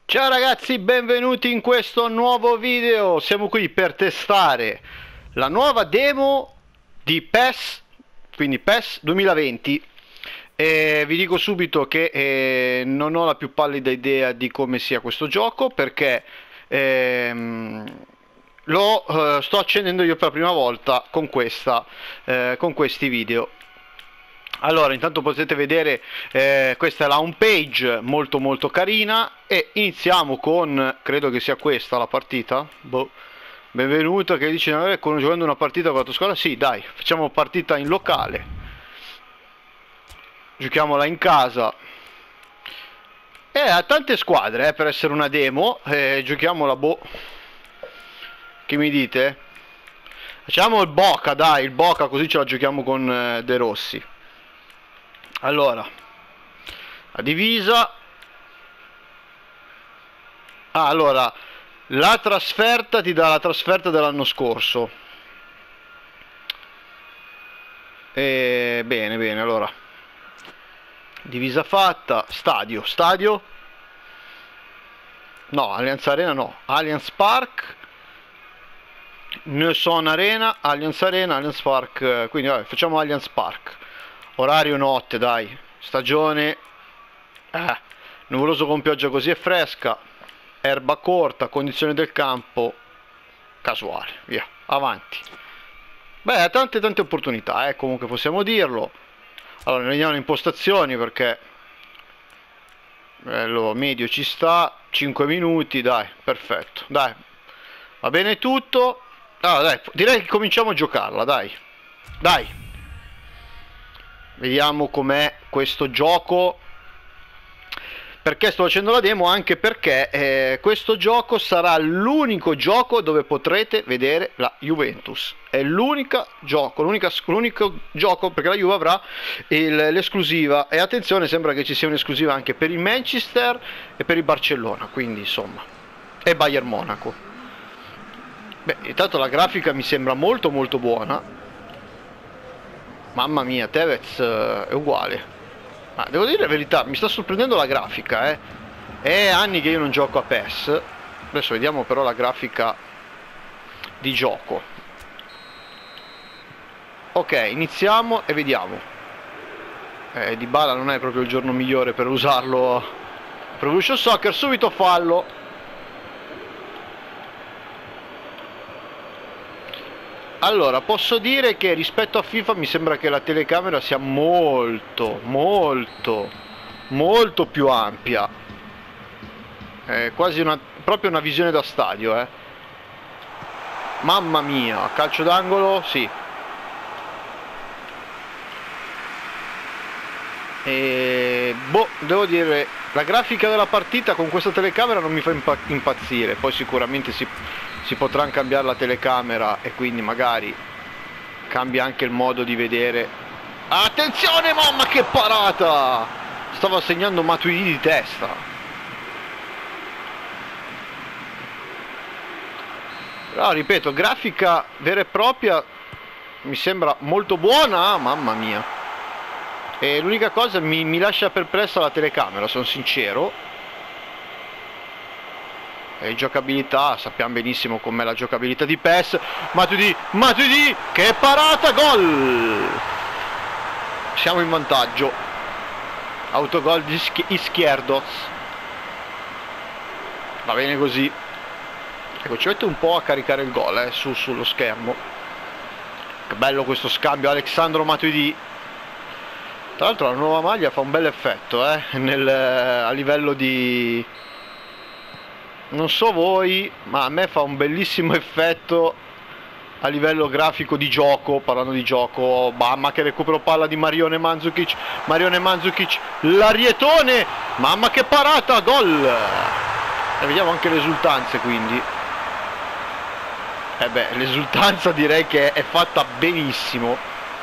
Ciao ragazzi, benvenuti in questo nuovo video. Siamo qui per testare la nuova demo di PES, quindi PES 2020. E vi dico subito che non ho la più pallida idea di come sia questo gioco, perché lo sto accendendo io per la prima volta con questi video. Allora, intanto potete vedere, questa è la home page, molto carina, e iniziamo con, credo che sia questa la partita. Boh. Benvenuto, che dice giocando una partita con la tua squadra. Sì, dai, facciamo partita in locale, giochiamola in casa. Ha tante squadre, per essere una demo. Giochiamola, boh, che mi dite? Facciamo il Boca, dai, il Boca, così ce la giochiamo con De Rossi. Allora, la divisa. Allora, la trasferta ti dà la trasferta dell'anno scorso. Bene, allora. Divisa fatta. Stadio. No, Allianz Arena no. Allianz Park. Nelson Arena, Allianz Park. Quindi vabbè, facciamo Allianz Park. Orario notte, dai. Stagione. Nuvoloso con pioggia così è fresca. Erba corta, condizioni del campo casuale, via, avanti. Beh, ha tante opportunità, comunque possiamo dirlo. Allora, vediamo le impostazioni, perché bello medio ci sta. 5 minuti, dai, perfetto, dai, va bene tutto. Allora, dai, direi che cominciamo a giocarla, dai. Vediamo com'è questo gioco. Perché sto facendo la demo? Anche perché questo gioco sarà l'unico gioco dove potrete vedere la Juventus. È l'unico gioco, perché la Juve avrà l'esclusiva. E attenzione, sembra che ci sia un'esclusiva anche per il Manchester e per il Barcellona, quindi insomma, e Bayern Monaco. Beh, intanto la grafica mi sembra molto buona. Mamma mia, Tevez è uguale. Ma devo dire la verità, mi sta sorprendendo la grafica, È anni che io non gioco a PES. Adesso vediamo però la grafica di gioco. Ok, iniziamo e vediamo. Dybala non è proprio il giorno migliore per usarlo. Pro Evolution Soccer, subito fallo. Allora, posso dire che rispetto a FIFA mi sembra che la telecamera sia molto più ampia. Quasi proprio una visione da stadio, Mamma mia, calcio d'angolo, sì. Boh, devo dire, la grafica della partita con questa telecamera non mi fa impazzire. Poi sicuramente si potrà cambiare la telecamera e quindi magari cambia anche il modo di vedere. Attenzione, mamma che parata! Stava segnando Matuidi di testa. Però ripeto, grafica vera e propria mi sembra molto buona, mamma mia. E l'unica cosa mi lascia perplessa la telecamera, sono sincero. E giocabilità, sappiamo benissimo com'è la giocabilità di PES. Matuidi, che parata, gol! Siamo in vantaggio. Autogol di Izquierdos. Va bene così. Ecco, ci mette un po' a caricare il gol sullo schermo. Che bello questo scambio, Alexandro Matuidi. Tra l'altro la nuova maglia fa un bel effetto, a livello di... Non so voi, ma a me fa un bellissimo effetto a livello grafico di gioco, parlando di gioco. Mamma che recupero palla di Marione Mandzukic, l'arietone, mamma che parata, gol! E vediamo anche le esultanze, quindi. L'esultanza direi che è fatta benissimo.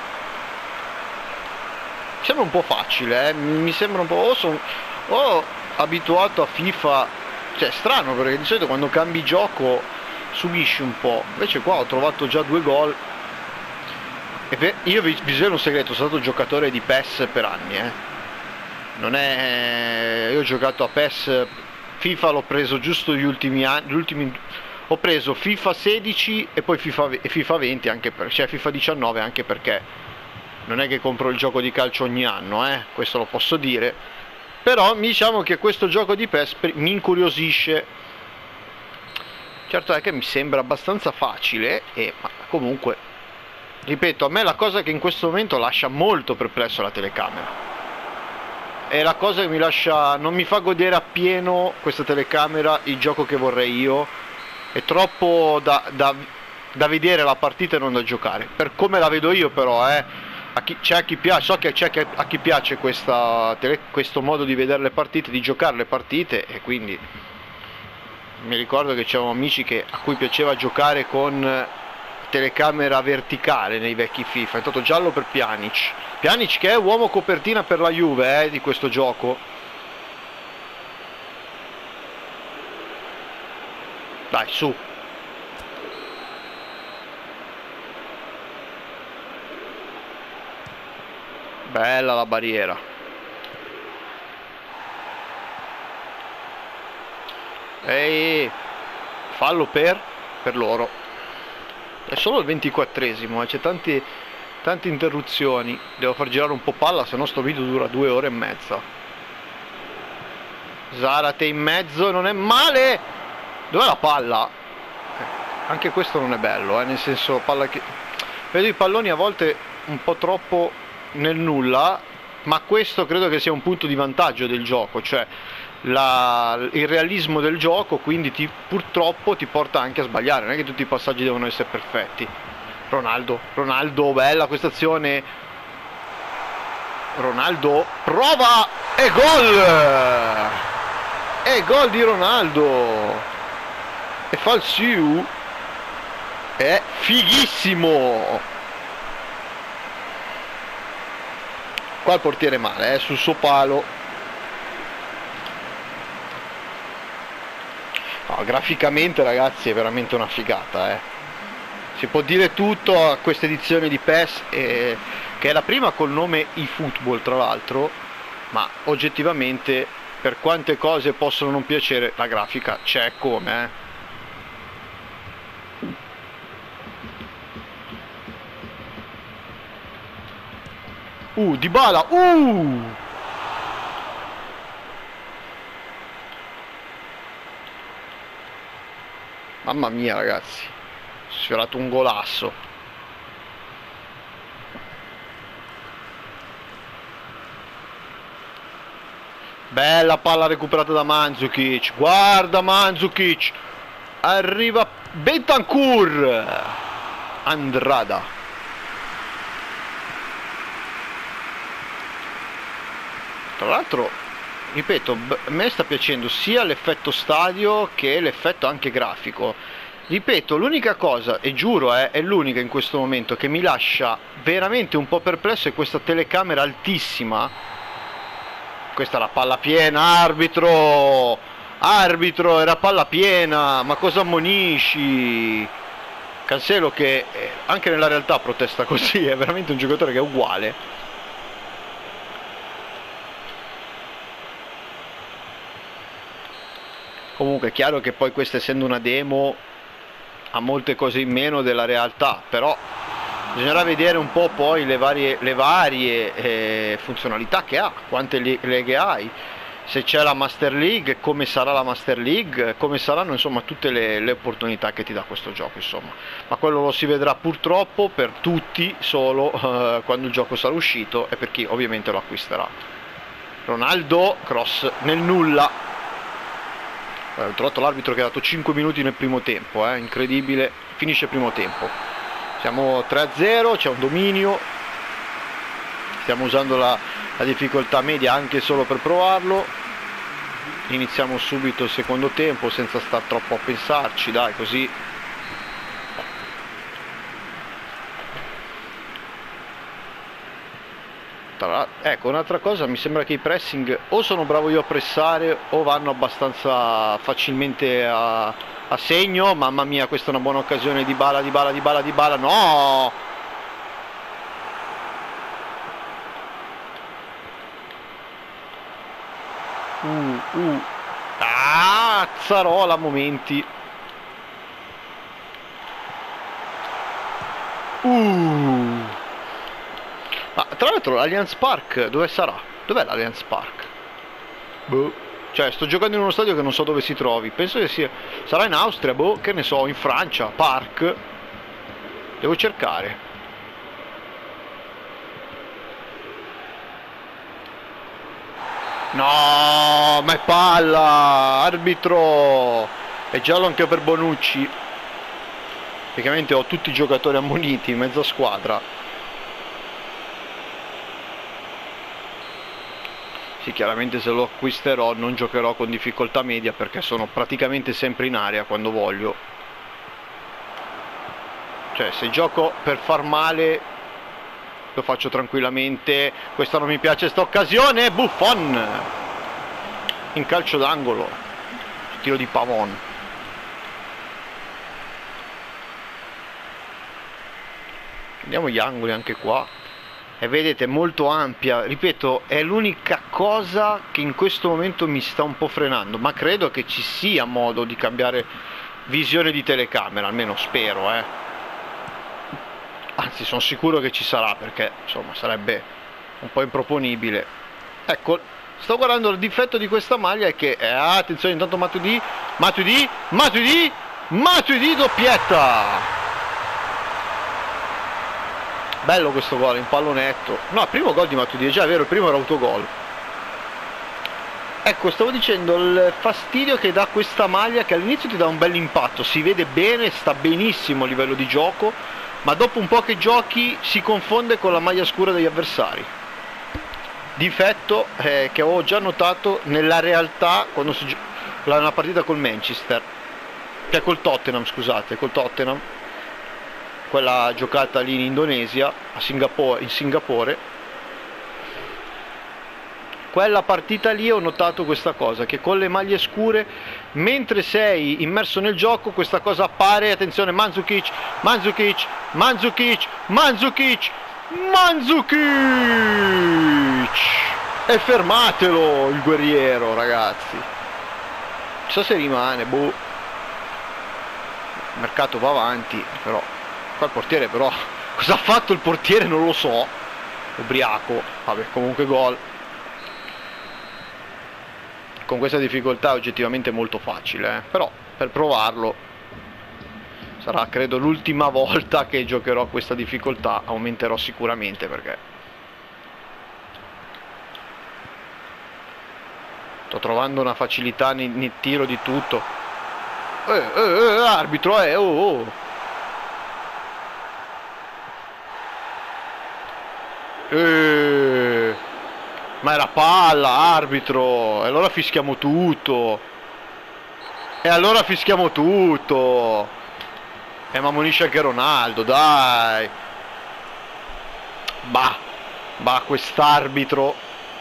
Mi sembra un po' facile, mi sembra un po'... o abituato a FIFA, cioè è strano perché di solito quando cambi gioco subisci un po', invece qua ho trovato già 2 gol. E io vi svelo un segreto, sono stato giocatore di PES per anni, non è... io ho giocato a PES FIFA l'ho preso giusto gli ultimi anni, ho preso FIFA 16 e poi FIFA 20, cioè FIFA 19, anche perché non è che compro il gioco di calcio ogni anno, questo lo posso dire, però diciamo che questo gioco di PES mi incuriosisce. Certo è che mi sembra abbastanza facile, ma comunque, ripeto, a me la cosa che in questo momento lascia molto perplesso è la telecamera. È la cosa che non mi fa godere appieno questa telecamera il gioco che vorrei io. È troppo da vedere la partita e non da giocare, per come la vedo io. Però c'è a chi piace, so che c'è a chi piace questo modo di vedere le partite, di giocare le partite, e quindi mi ricordo che c'erano amici a cui piaceva giocare con telecamera verticale nei vecchi FIFA. È stato giallo per Pjanic che è uomo copertina per la Juve di questo gioco. Dai, su. Bella la barriera. Ehi, fallo per loro. È solo il 24esimo, c'è tante interruzioni. Devo far girare un po' palla, se no sto video dura 2 ore e mezza. Zarate in mezzo, non è male. Dov'è la palla? Anche questo non è bello, nel senso, palla che vedo i palloni a volte un po' troppo nel nulla, ma questo credo che sia un punto di vantaggio del gioco, cioè il realismo del gioco, quindi purtroppo ti porta anche a sbagliare, non è che tutti i passaggi devono essere perfetti. Ronaldo, bella questa azione. Ronaldo prova e gol! E gol di Ronaldo! E fa il Siu! È fighissimo! Qua il portiere male, sul suo palo. No, graficamente ragazzi è veramente una figata, Si può dire tutto a questa edizione di PES, che è la prima col nome eFootball tra l'altro, ma oggettivamente per quante cose possono non piacere, la grafica c'è come, Dybala, mamma mia ragazzi, ho sfiorato un golasso. Bella palla recuperata da Mandzukic, guarda Mandzukic, arriva Bentancur, Andrada. Tra l'altro, ripeto, a me sta piacendo sia l'effetto stadio che l'effetto anche grafico. Ripeto, l'unica cosa, e giuro è l'unica in questo momento che mi lascia veramente un po' perplesso, è questa telecamera altissima. Questa è la palla piena, arbitro, era palla piena, ma cosa ammonisci? Cancelo, che anche nella realtà protesta così, è veramente un giocatore che è uguale. Comunque è chiaro che poi questa, essendo una demo, ha molte cose in meno della realtà, però bisognerà vedere un po' poi le varie funzionalità che ha, quante leghe hai, se c'è la Master League, come sarà la Master League, come saranno insomma tutte le opportunità che ti dà questo gioco, insomma. Ma quello lo si vedrà purtroppo per tutti solo quando il gioco sarà uscito e per chi ovviamente lo acquisterà. Ronaldo, cross nel nulla. Ho trovato l'arbitro che ha dato 5 minuti nel primo tempo, incredibile, finisce il primo tempo. Siamo 3-0, c'è un dominio, stiamo usando la difficoltà media anche solo per provarlo. Iniziamo subito il secondo tempo senza star troppo a pensarci, dai, così. Ecco, un'altra cosa, mi sembra che i pressing o sono bravo io a pressare o vanno abbastanza facilmente a segno. Mamma mia, questa è una buona occasione di Dybala, no! Cazzarola, momenti. Ma tra l'altro l'Allianz Park dove sarà? Dov'è l'Allianz Park? Boh. Cioè, sto giocando in uno stadio che non so dove si trovi. Penso che sia... Sarà in Austria, boh, che ne so, in Francia, Park. Devo cercare. No, ma è palla! Arbitro! È giallo anche per Bonucci. Praticamente ho tutti i giocatori ammoniti in mezza squadra. Sì, chiaramente se lo acquisterò non giocherò con difficoltà media perché sono praticamente sempre in area quando voglio. Cioè, se gioco per far male lo faccio tranquillamente. Questa non mi piace sta occasione. Buffon in calcio d'angolo, tiro di Pavon. Vediamo gli angoli anche qua. E vedete, molto ampia, ripeto, è l'unica cosa che in questo momento mi sta un po' frenando, ma credo che ci sia modo di cambiare visione di telecamera, almeno spero, Anzi, sono sicuro che ci sarà, perché insomma sarebbe un po' improponibile. Ecco, sto guardando il difetto di questa maglia è che, attenzione, intanto Matuidi, doppietta! Bello questo gol, in pallonetto. No, il primo gol di Matuidi, è già vero, il primo era autogol. Ecco, stavo dicendo il fastidio che dà questa maglia, che all'inizio ti dà un bel impatto, si vede bene, sta benissimo a livello di gioco, ma dopo un po' che giochi si confonde con la maglia scura degli avversari. Difetto che avevo già notato nella realtà quando si gioca una partita col Manchester, che è col Tottenham, scusate, col Tottenham. Quella giocata lì in Indonesia, in Singapore, quella partita lì ho notato questa cosa, che con le maglie scure, mentre sei immerso nel gioco, questa cosa appare. Attenzione, Mandzukic, e fermatelo il guerriero, ragazzi. Non so se rimane, boh. Il mercato va avanti, però qua il portiere, però cosa ha fatto il portiere non lo so, ubriaco. Vabbè, comunque gol. Con questa difficoltà è oggettivamente molto facile, però per provarlo sarà, credo, l'ultima volta che giocherò a questa difficoltà. Aumenterò sicuramente, perché sto trovando una facilità nel tiro di tutto. Arbitro, ma era palla, arbitro. E allora fischiamo tutto. Ma ammonisce anche Ronaldo, dai. Bah, quest'arbitro.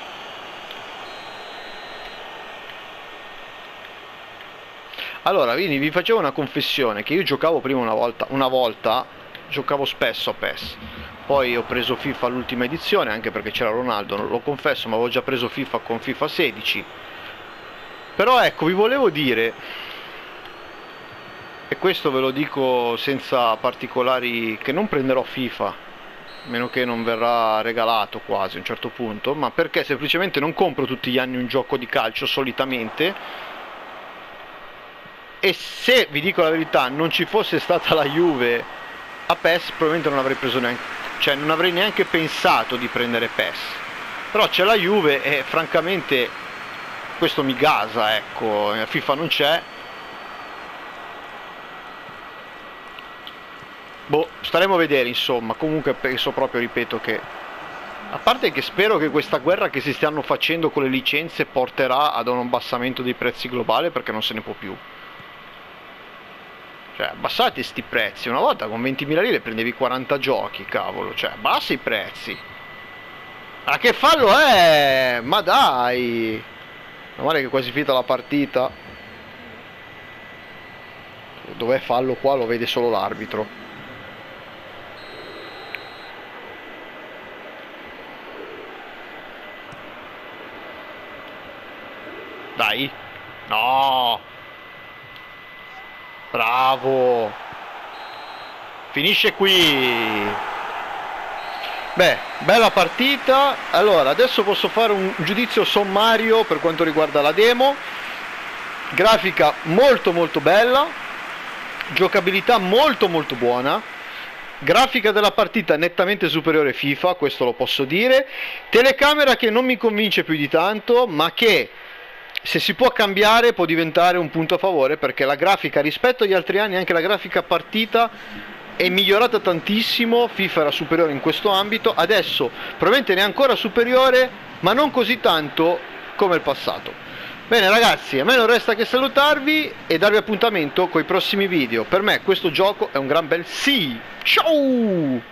Allora, vi facevo una confessione, che io giocavo prima una volta giocavo spesso a PES. Poi ho preso FIFA l'ultima edizione, anche perché c'era Ronaldo, non lo confesso, ma avevo già preso FIFA con FIFA 16. Però ecco, vi volevo dire, e questo ve lo dico senza particolari, che non prenderò FIFA, a meno che non verrà regalato quasi a un certo punto, ma perché semplicemente non compro tutti gli anni un gioco di calcio solitamente. E se, vi dico la verità, non ci fosse stata la Juve a PES, probabilmente non avrei preso neanche, cioè non avrei neanche pensato di prendere PES. Però c'è la Juve e francamente questo mi gasa, ecco. FIFA non c'è. Boh, staremo a vedere, insomma. Comunque penso proprio, ripeto, che, a parte che spero che questa guerra che si stanno facendo con le licenze porterà ad un abbassamento dei prezzi globale, perché non se ne può più. Cioè, abbassate sti prezzi. Una volta con 20.000 lire prendevi 40 giochi, cavolo. Cioè, abbassa i prezzi. Ma che fallo è? Ma dai! Meno male che è quasi finita la partita. Dov'è fallo qua? Lo vede solo l'arbitro. Dai. No, bravo, finisce qui. Beh, bella partita. Allora, adesso posso fare un giudizio sommario per quanto riguarda la demo. Grafica molto molto bella, giocabilità molto molto buona, grafica della partita nettamente superiore a FIFA, questo lo posso dire. Telecamera che non mi convince più di tanto, ma che se si può cambiare può diventare un punto a favore, perché la grafica rispetto agli altri anni, anche la grafica partita è migliorata tantissimo. FIFA era superiore in questo ambito, adesso probabilmente ne è ancora superiore, ma non così tanto come il passato. Bene ragazzi, a me non resta che salutarvi e darvi appuntamento con i prossimi video. Per me questo gioco è un gran bel sì. Ciao!